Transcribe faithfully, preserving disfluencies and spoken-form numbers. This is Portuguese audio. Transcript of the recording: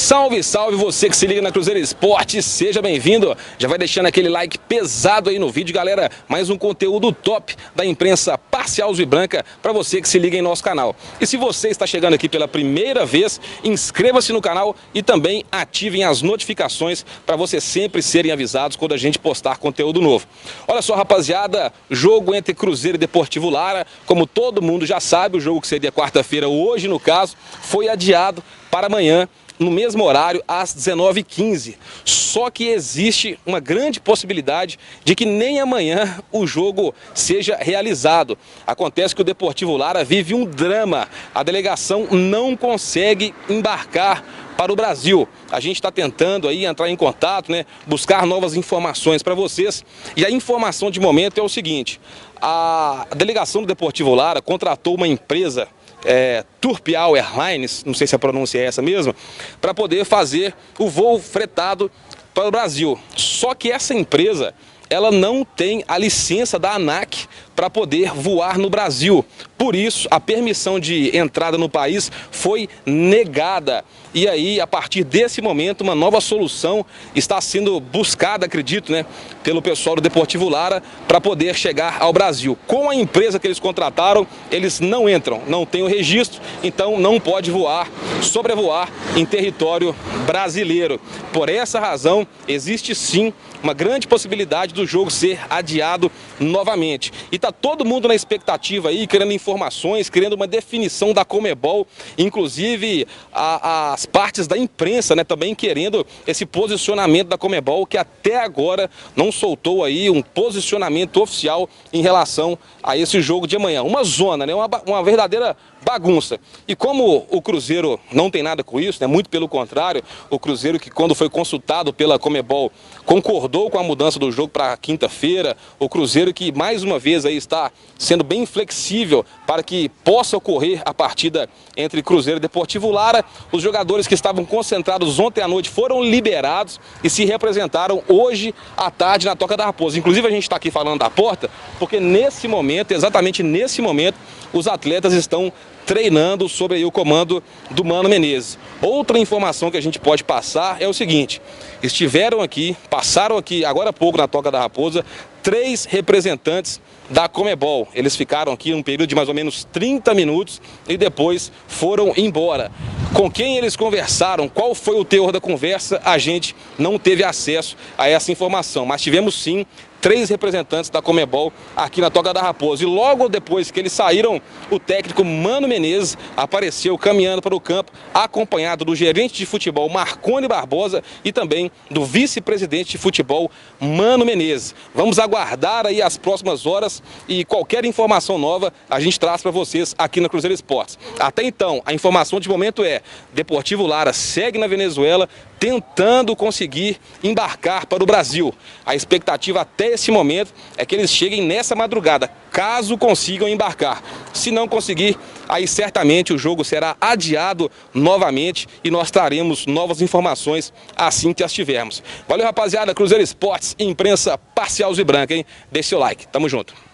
Salve, salve você que se liga na Cruzeiro Esportes, seja bem-vindo. Já vai deixando aquele like pesado aí no vídeo, galera. Mais um conteúdo top da imprensa parcial azul-e-branca para você que se liga em nosso canal. E se você está chegando aqui pela primeira vez, inscreva-se no canal e também ativem as notificações para vocês sempre serem avisados quando a gente postar conteúdo novo. Olha só, rapaziada, jogo entre Cruzeiro e Deportivo Lara, como todo mundo já sabe, o jogo que seria quarta-feira, hoje no caso, foi adiado para amanhã, no mesmo horário, às dezenove e quinze. Só que existe uma grande possibilidade de que nem amanhã o jogo seja realizado. Acontece que o Deportivo Lara vive um drama. A delegação não consegue embarcar para o Brasil. A gente está tentando aí entrar em contato, né, buscar novas informações para vocês. E a informação de momento é o seguinte: a delegação do Deportivo Lara contratou uma empresa, É, Turpial Airlines, não sei se a pronúncia é essa mesmo, para poder fazer o voo fretado para o Brasil. Só que essa empresa, ela não tem a licença da ANAC para poder voar no Brasil. Por isso, a permissão de entrada no país foi negada. E aí, a partir desse momento, uma nova solução está sendo buscada, acredito, né, pelo pessoal do Deportivo Lara para poder chegar ao Brasil. Com a empresa que eles contrataram, eles não entram, não tem o registro, então não pode voar, sobrevoar em território brasileiro. Por essa razão, existe sim uma grande possibilidade do jogo ser adiado novamente. E tá todo mundo na expectativa aí, querendo informações, querendo uma definição da Conmebol, inclusive a, as partes da imprensa, né, também querendo esse posicionamento da Conmebol, que até agora não soltou aí um posicionamento oficial em relação a esse jogo de amanhã. Uma zona, né, uma, uma verdadeira bagunça. E como o Cruzeiro não tem nada com isso, né, muito pelo contrário, o Cruzeiro, que quando foi consultado pela Conmebol concordou com a mudança do jogo para quinta-feira, o Cruzeiro que mais uma vez aí está sendo bem flexível para que possa ocorrer a partida entre Cruzeiro e Deportivo Lara. Os jogadores que estavam concentrados ontem à noite foram liberados e se representaram hoje à tarde na Toca da Raposa. Inclusive a gente está aqui falando da porta porque nesse momento, exatamente nesse momento, os atletas estão treinando sob aí o comando do Mano Menezes. Outra informação que a gente pode passar é o seguinte: estiveram aqui, passaram aqui agora há pouco na Toca da Raposa, três representantes da Conmebol. Eles ficaram aqui um período de mais ou menos trinta minutos e depois foram embora. Com quem eles conversaram, qual foi o teor da conversa, a gente não teve acesso a essa informação, mas tivemos sim três representantes da Conmebol aqui na Toca da Raposa. E logo depois que eles saíram, o técnico Mano Menezes apareceu caminhando para o campo, acompanhado do gerente de futebol Marconi Barbosa e também do vice-presidente de futebol Mano Menezes. Vamos aguardar aí as próximas horas e qualquer informação nova a gente traz para vocês aqui na Cruzeiro Esportes. Até então, a informação de momento é: Deportivo Lara segue na Venezuela tentando conseguir embarcar para o Brasil. A expectativa até esse momento é que eles cheguem nessa madrugada, caso consigam embarcar. Se não conseguir, aí certamente o jogo será adiado novamente e nós traremos novas informações assim que as tivermos. Valeu, rapaziada, Cruzeiro Esportes, imprensa parcial azul-e-branca, hein? Deixe seu like, tamo junto.